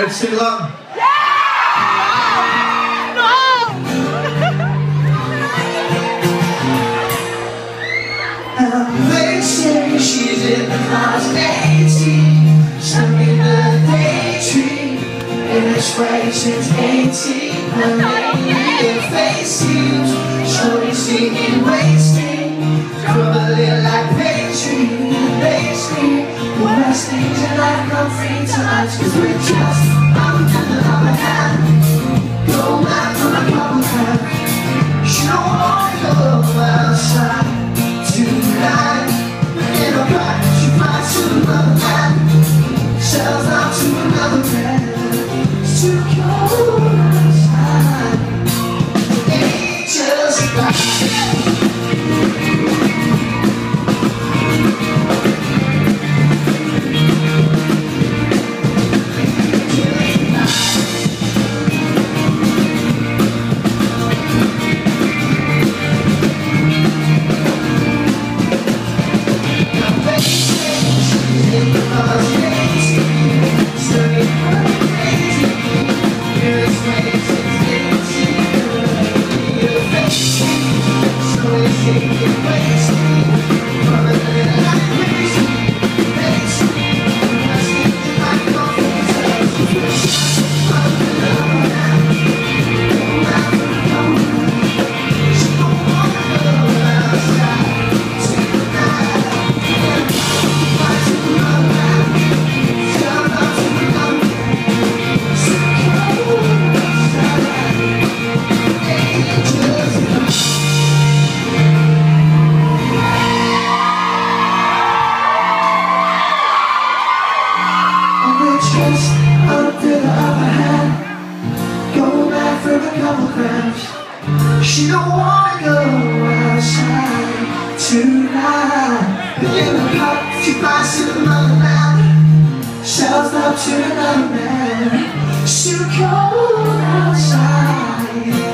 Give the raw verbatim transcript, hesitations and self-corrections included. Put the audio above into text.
Let's sing along. They say she's in the Lawson A-Team, stuck in the daydream, in this way since eighteen. Her name and face seems slowly sinking, wasting, crumbling like pastry. They scream the best things in life come free to us, 'cause we're just under the other hand. Go back from a couple times. She don't wanna go outside tonight. In a pack, she flies to another man, sells out to another man. It's too cold outside. Angels fly. Just up to the other hand, go back for a couple grams. She don't wanna go outside tonight. But in the cup, she flies to another man, sells out to another man. It's too cold outside.